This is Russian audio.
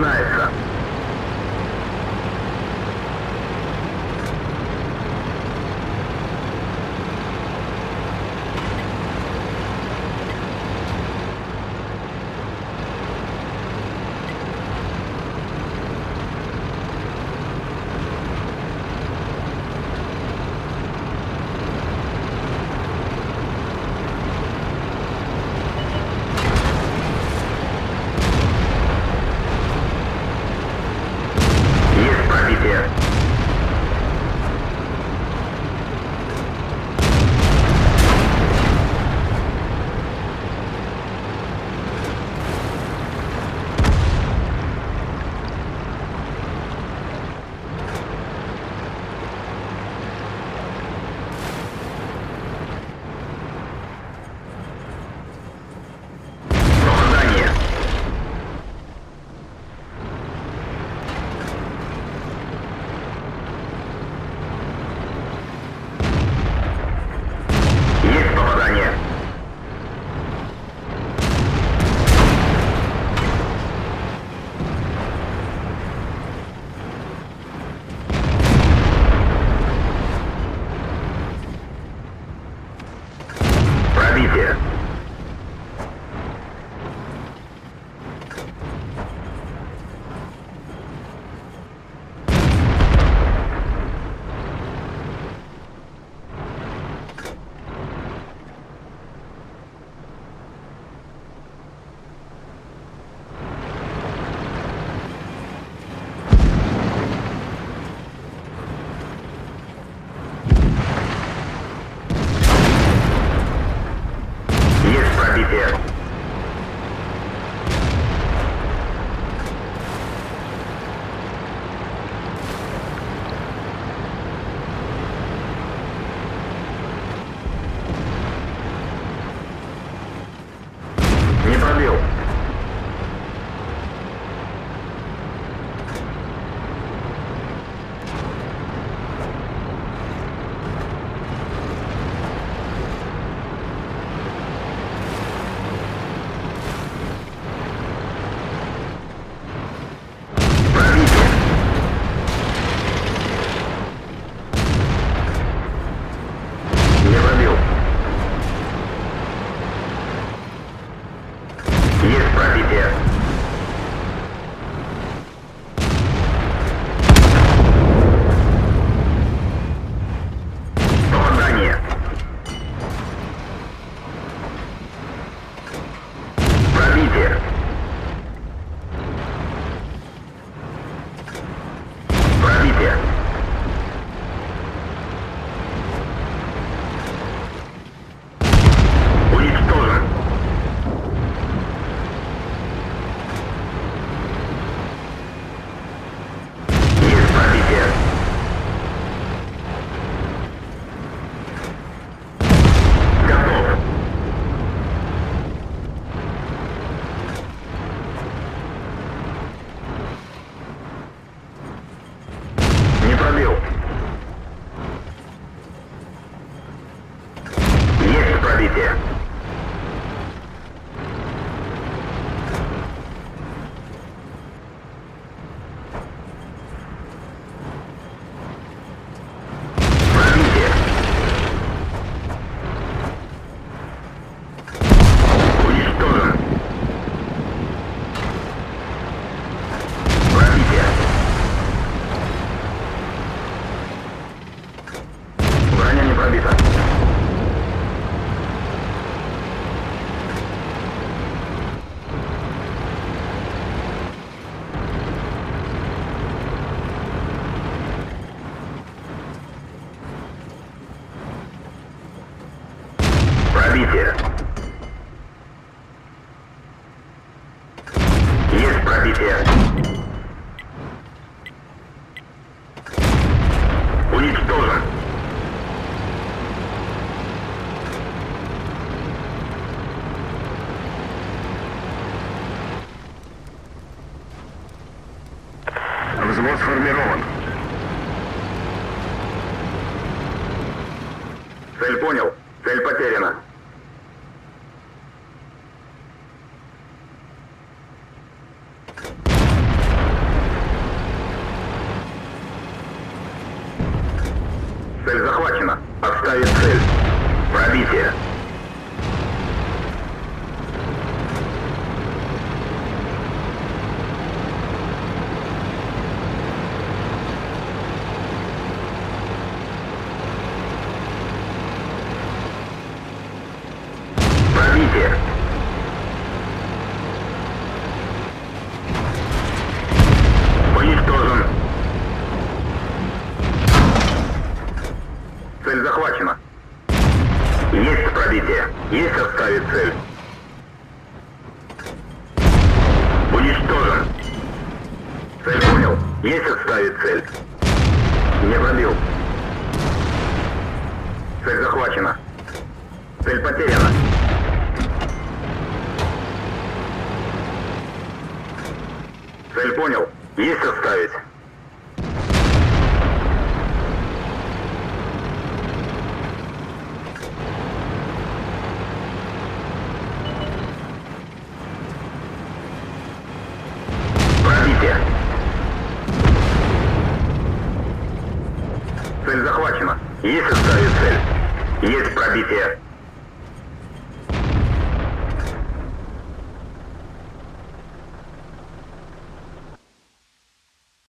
начинается. Пробитие. Есть пробитие. Не пробил. Есть пробитие. Попадание. Пробитие. Пробитие. Уничтожен. Не пробил. Есть пробитие. Пробитие. Уничтожен. Пробитие. Броня не пробита. Пробитие. Есть пробитие. Уничтожен. Взвод сформирован. Цель понял. Цель потеряна. Цель захвачена. Отставить цель. Пробитие. Пробитие. Уничтожен. Цель захвачена. Есть пробитие. Есть отставить цель. Уничтожен. Цель понял. Есть отставить цель. Не пробил. Цель захвачена. Цель потеряна. Цель понял. Есть отставить. Пробитие. Цель захвачена. Есть оставить цель. Есть пробитие.